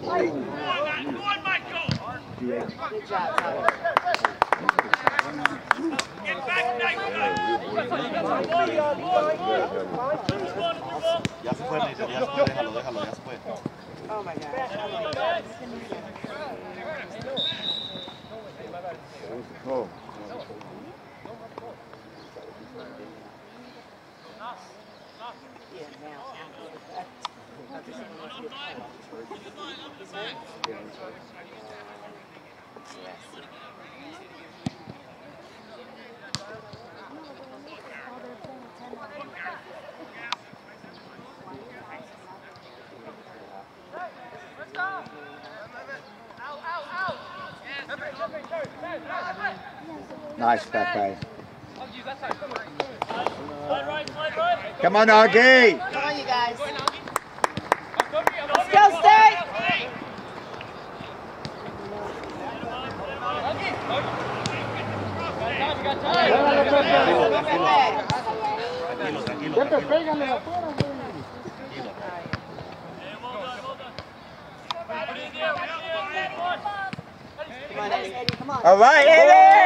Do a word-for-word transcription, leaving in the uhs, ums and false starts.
Good job, Tyler. Ya se fue, Richard, ya se fue, déjalo, déjalo, ya se fue. Oh my God. Oh. Yeah, now. Nice, Pepe. Come on, Augie. Come on, you guys. Let's go, stay. Come on, Eddie. Come on. All right, Eddie.